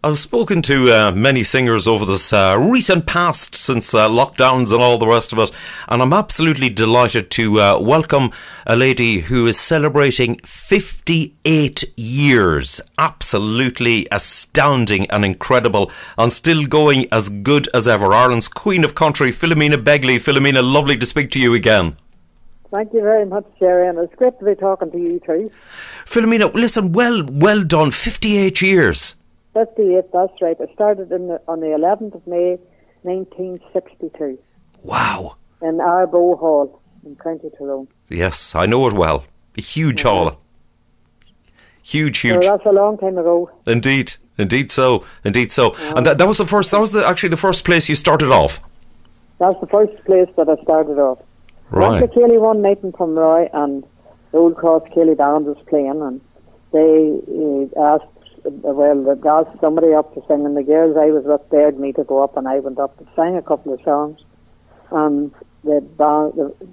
I've spoken to many singers over this recent past, since lockdowns and all the rest of it, and I'm absolutely delighted to welcome a lady who is celebrating 58 years. Absolutely astounding and incredible, and still going as good as ever. Ireland's Queen of Country, Philomena Begley. Philomena, lovely to speak to you again. Thank you very much, Jerry, and it's great to be talking to you too. Philomena, listen, well done, 58 years. 58, that's right. I started on the 11th of May, 1962. Wow. In Arboe Hall in County Tyrone. Yes, I know it well. A huge hall. Huge. So that's a long time ago. Indeed so. And that was actually the first place you started off. That's the first place that I started off. Right. Went to Kelly one night in Pomeroy, and the Old Cross Kelly band was playing, and they asked somebody up to sing, and the girls I was with dared me to go up, and I went up to sing a couple of songs, and a couple of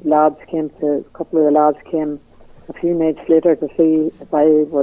the lads came a few nights later to see if I would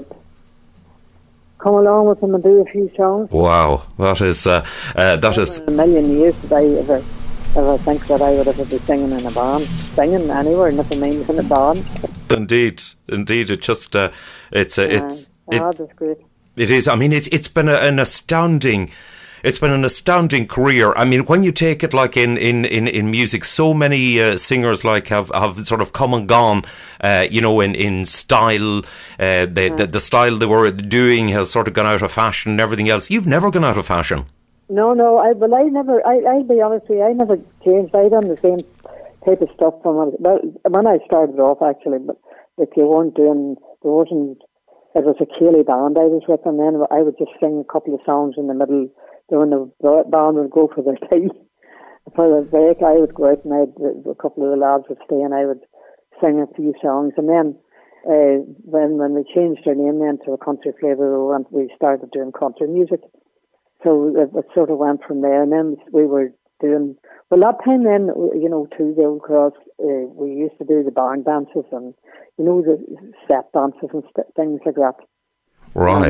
come along with them and do a few songs. Wow, that is in a million years did I ever think that I would ever be singing in a band, singing anywhere, never mind in a band. Indeed, it just it's great. It is. I mean, it's been an astounding. It's been an astounding career. I mean, when you take it like in music, so many singers like have sort of come and gone. In style, the style they were doing has sort of gone out of fashion and everything else. You've never gone out of fashion. No. I'll be honest with you. I never changed. I done the same type of stuff when I started off, actually. But if you weren't doing, there wasn't. It was a Keely band I was with, and then I would just sing a couple of songs in the middle. When the band would go for their tea, for the break, I would go out, and a couple of the lads would stay, and I would sing a few songs. And then when we changed our name then to a Country Flavour, we started doing country music. So it sort of went from there, and then we were doing, well, that time then, to the Old Cross, we used to do the barn dances and, the step dances and things like that. Right.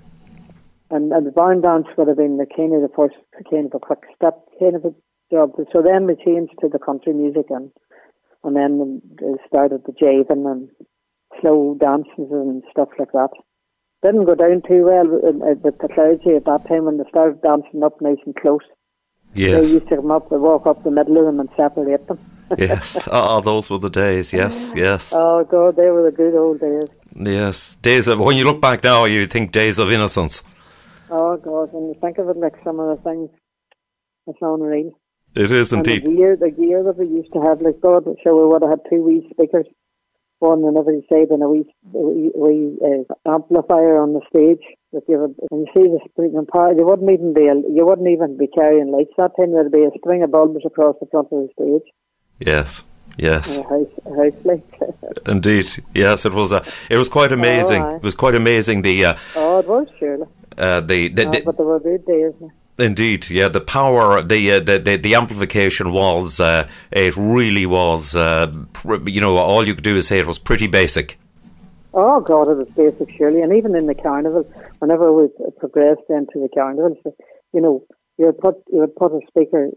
And the barn dance would have been the first kind of a quick step kind of a job. So then we changed to the country music, and then started the jiving and slow dances and stuff like that. Didn't go down too well with the clergy at that time when they started dancing up nice and close. Yes. They used to come up, they walk up the middle of them and separate them. Yes. Those were the days. Yes. Oh, God, they were the good old days. Yes. Days of, when you look back now, you think days of innocence. Oh, God, when you think of it, like some of the things, it's unreal. It is indeed. And the gear that we used to have, like, God, so we would have had 2 wee speakers, one on every side, and a wee amplifier on the stage. That and you see the spring and power, you wouldn't even be carrying lights. That time there'd be a string of bulbs across the front of the stage. Yes. A house light. Indeed, yes, it was quite amazing. It was quite amazing. It was surely. But there were good days. Indeed, yeah. The power, the amplification was. It really was. All you could do is say it was pretty basic. Oh God, it was basic, surely. And even in the carnival, whenever we progressed into the carnival, you would put a speaker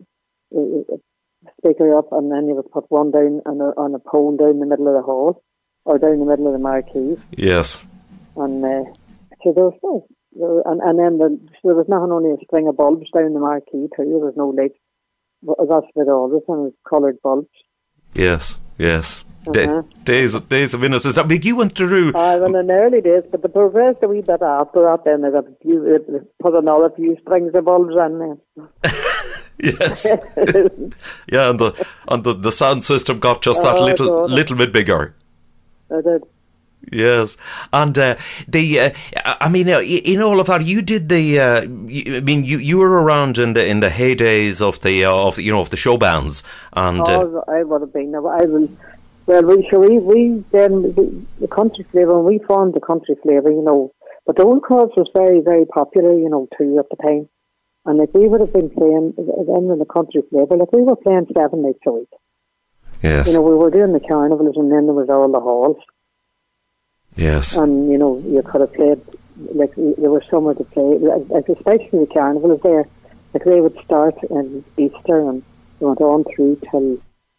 up, and then you would put one down on a pole down the middle of the hall, or down the middle of the marquee. Yes. And so there was and then there was not only a string of bulbs down the marquee too. There was no lights. That's about all. This one was coloured bulbs. Yes. Days of innocence. Now, you went through. Well, in the early days, but the progressed a wee bit after that. Then they put another few strings of bulbs on there. Yes. Yeah, and the sound system got just that little bit bigger. It did. Yes, and in all of that, you did you were around in the heydays of the show bands, and I would have been. We then the Country Flavour, when we formed the Country Flavour, but the Old Cross was very, very popular, too at the time, and like we would have been playing then in the Country Flavour, like we were playing 7 nights a week. Yes, we were doing the carnivals, and then there was all the halls. Yes. And, you could have played like there was somewhere to play, like especially the carnival is there. Like they would start in Easter and they went on through till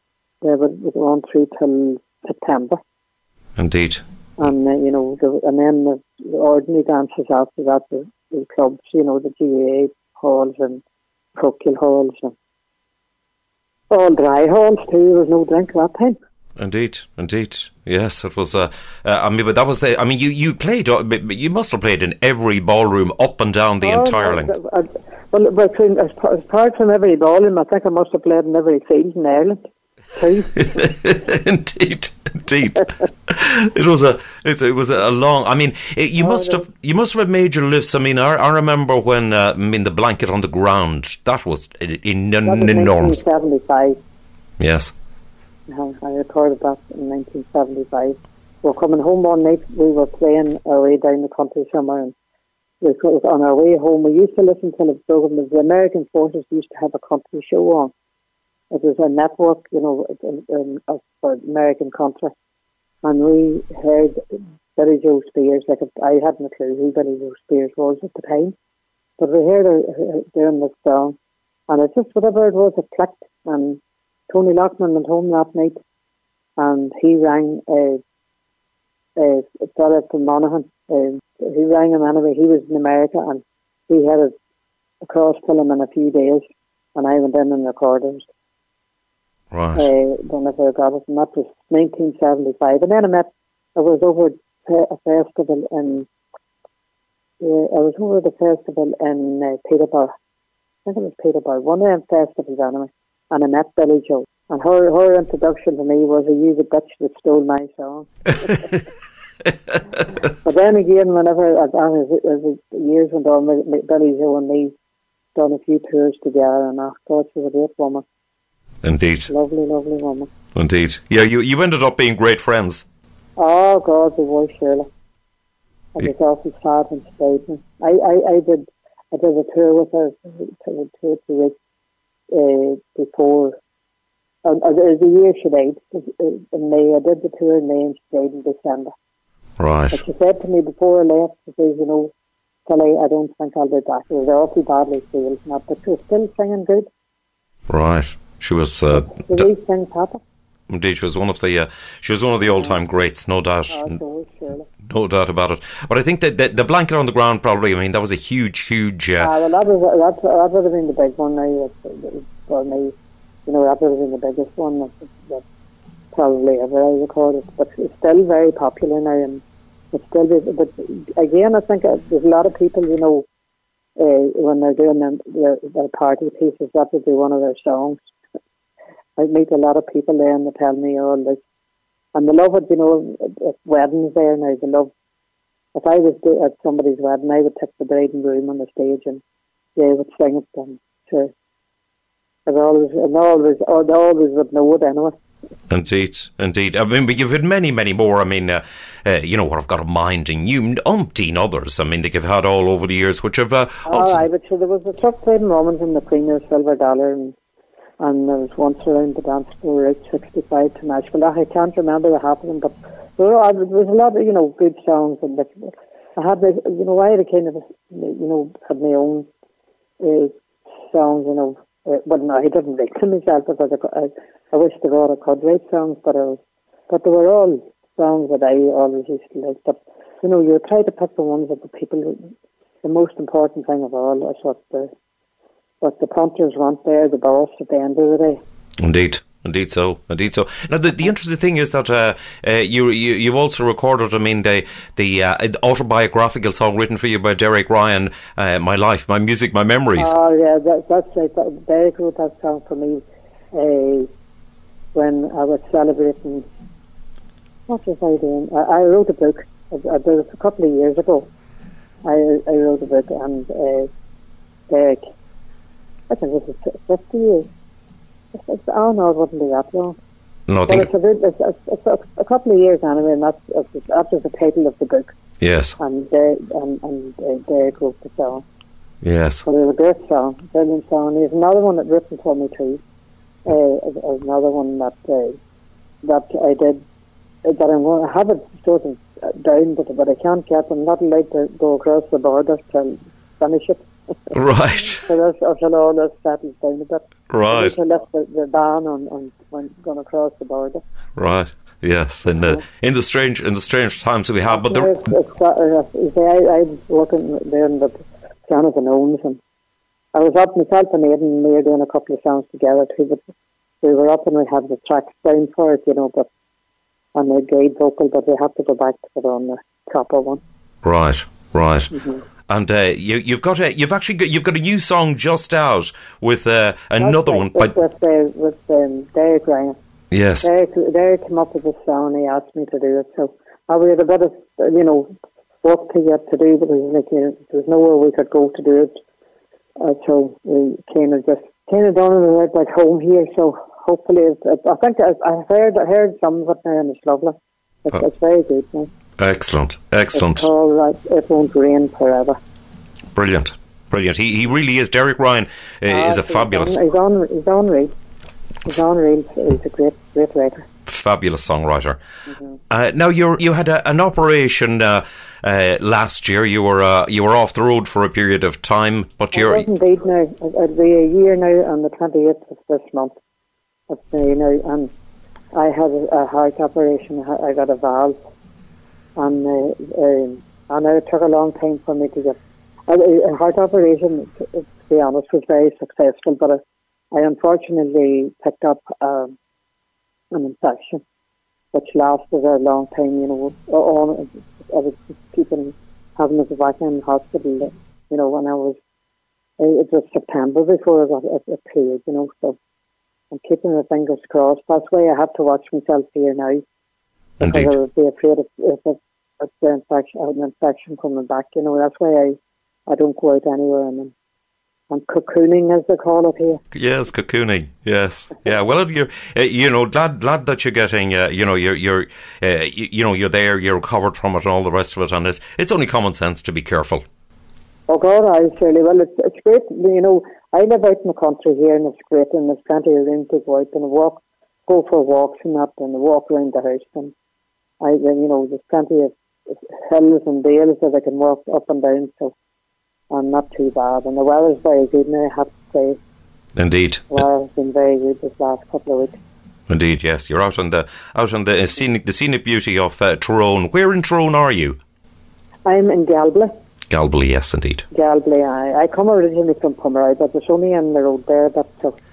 September. Indeed. And and then the ordinary dances after that, the clubs, the GAA halls and parochial halls and all dry halls too. There was no drink that time. Indeed. Yes, it was. But that was the. I mean, you played. You must have played in every ballroom up and down the entire length. Well, apart from every ballroom, I think I must have played in every field in Ireland too. Indeed. It was a long. I mean, you must have had major lifts. I mean, I remember when the blanket on the ground. That was enormous. 1975. Yes. I recorded that in 1975. We were coming home one night. We were playing our way down the country somewhere, and on our way home, we used to listen to the program. The American Forces used to have a country show on. It was a network, for American country. And we heard Billy Joe Spears. I hadn't a clue who Billy Joe Spears was at the time. But we heard her doing this song. And it just, whatever it was, it clicked. And Tony Lockman went home that night. And he rang a fella from Monaghan. He rang him anyway. He was in America. And he had it across to him in a few days. And I went in and recorded it. Right. Whenever I got it, and that was 1975. And then I was over a festival in Peterborough. I think it was Peterborough, one of them festivals anyway. And I met Billy Joe. And her introduction to me was, "Are you the bitch that stole my song?" But then again, whenever as the years went on, Billy Joe and me done a few tours together, and I thought she was a great woman. Indeed. Lovely woman. Indeed. Yeah, you ended up being great friends. Oh, God, we were, surely. I was awfully sad and stayed. I did a tour with her, before, the year she died, in May. I did the tour in May and she died in December. Right. But she said to me before I left, she says, Tilly, I don't think I'll be back. It was awfully badly failed, but she was still singing good. Right. She was. Sing Papa. Indeed, she was one of the all-time greats, no doubt. Oh, surely. No doubt about it. But I think that the blanket on the ground, probably. I mean, that was a huge. Well, that would have been the big one now for me. That would have been the biggest one that probably ever I recorded. But it's still very popular now, and it's still. But again, I think there's a lot of people, when they're doing their party pieces, that would be one of their songs. I meet a lot of people there and they tell me all this. And they love it, at weddings there now. They love, if I was at somebody's wedding, I would take the bride and groom on the stage and they would sing it. And sure, they always would know it anyway. Indeed. I mean, but you've had many more. I mean, what I've got in mind, and you umpteen others. I mean, that you've had all over the years, which have. But so there was a truck trading woman in the Premier Silver Dollar, and there was once around the dance floor, Route 65 to Nashville. I can't remember what happened, but there was a lot of good songs, and I had I had kind of had my own songs, Well, no, I didn't write to myself because I wish the God I could write songs, but they were all songs that I always used to like. But you try to pick the ones that the people. The most important thing of all is what the punters want there, the boss at the end of the day. Indeed so. Now, the interesting thing is that you also recorded, I mean, the autobiographical song written for you by Derek Ryan, "My Life, My Music, My Memories." Oh yeah, that's right. Derek wrote that song for me when I was celebrating. What was I doing? I wrote a book. I did it a couple of years ago. I wrote a book, and Derek, I think it was 50 years. No, it wouldn't be that long. No, it's a couple of years anyway, and that was the title of the book. Yes. And Derek wrote the song. Yes. Well, it was a great song, brilliant song. There's another one that written for me too. Another one that I did, that I'm going to have it sort of down, but I can't get them. Not allowed to go across the border till finish it. Right. So until all this settles down a bit. Right. To lift the ban on when going across the border. Right. Yes. In the strange times that we have, but I was working there in the Jonathan Owens, and I was up myself and Aidan and we were doing a couple of songs together too. But we were up and we had the tracks down for it, but on the guide vocal, but we had to go back to put on the proper one. Right. Mm-hmm. And you've got a new song just out with another one with Derek Ryan. Yes. Derek came up with this song and he asked me to do it. So we had a bit of work to get to do, but there was nowhere we could go to do it. So we kind of done it right back home here. So hopefully, I think I heard some of it now, and it's lovely. It's very good now. Excellent. It's all right. It won't rain forever. Brilliant. He really is. Derek Ryan is a fabulous. He's on real. He's a great writer. Fabulous songwriter. Mm-hmm. Now you had an operation last year. You were off the road for a period of time, but you're indeed now. It'll be a year now on the 28th of this month. It's May now, and I had a heart operation. I got a valve, and it took a long time for me to get a heart operation. To be honest, was very successful, but I unfortunately picked up an infection, which lasted a long time. I was keeping having it back in the hospital. When I was, it was September before I got it cleared. So I'm keeping my fingers crossed. That's why I have to watch myself here now, because Indeed. I would be afraid of an infection coming back. That's why I don't go out anywhere, and I'm cocooning, as they call it here. Yes, cocooning. Yes, yeah. Well, you're glad that you're getting. You're there. You're recovered from it, and all the rest of it. And it's only common sense to be careful. Oh God, I really well. It's great. I live out in the country here, and it's great, and there's plenty of room to go out and go for walks and that, and walk around the house. And there's plenty of hills and dales that I can walk up and down. So. I'm not too bad, and the weather's very good now, I have to say. Indeed, the weather's been very good this last couple of weeks. Indeed, yes, you're out on the scenic beauty of Tyrone. Where in Tyrone are you? I'm in Galbally. Galbally, yes, indeed. Galbally, I come originally from Pomeroy, but it's only on the road there. I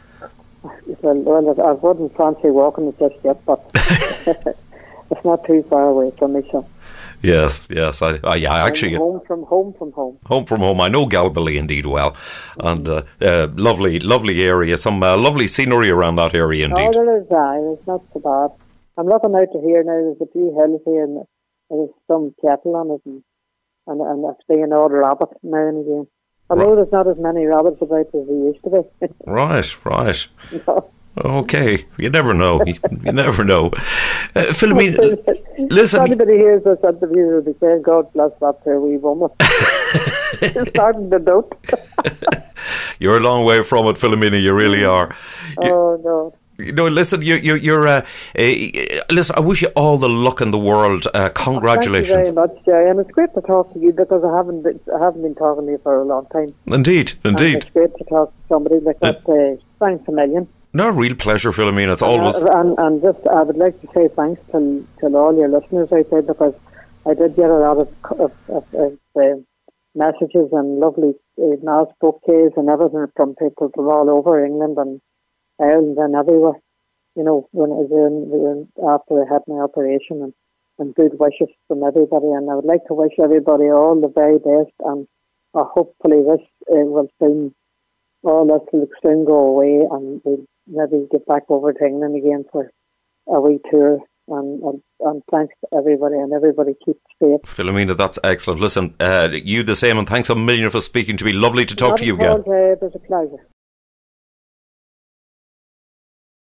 wouldn't fancy walking it just yet, but it's not too far away from me, so. Yes. I actually home from home. Home from home. I know Galbally indeed well, and lovely area. Some lovely scenery around that area indeed. Oh, there is. It's not so bad. I'm looking out to here now. There's a few hills here, and there's some cattle on it, and it's being odd rabbit now and again. Although there's not as many rabbits about as there used to be. Right. No. Okay, you never know. You never know. Philomena, listen. If anybody hears this interview, will be saying, "God bless that poor wee woman." It's starting to doubt. You're a long way from it, Philomena. You really are. Oh no. Listen. You're. Listen. I wish you all the luck in the world. Congratulations. Thank you very much, Jerry, and it's great to talk to you because I haven't been talking to you for a long time. Indeed. And it's great to talk to somebody like that. Thanks a million. No, real pleasure, Philomena. It's always... And just, I would like to say thanks to all your listeners out there, because I did get a lot of messages and lovely nice bouquets and everything from people from all over England and Ireland and everywhere. When after I had my operation, and good wishes from everybody. And I would like to wish everybody all the very best, and hopefully this will soon go away, and we'll maybe get back over to England again for a wee tour. And thanks to everybody, and everybody keep safe. Philomena, that's excellent. Listen, you the same, and thanks a million for speaking to me. Lovely to talk to you again. It was a pleasure.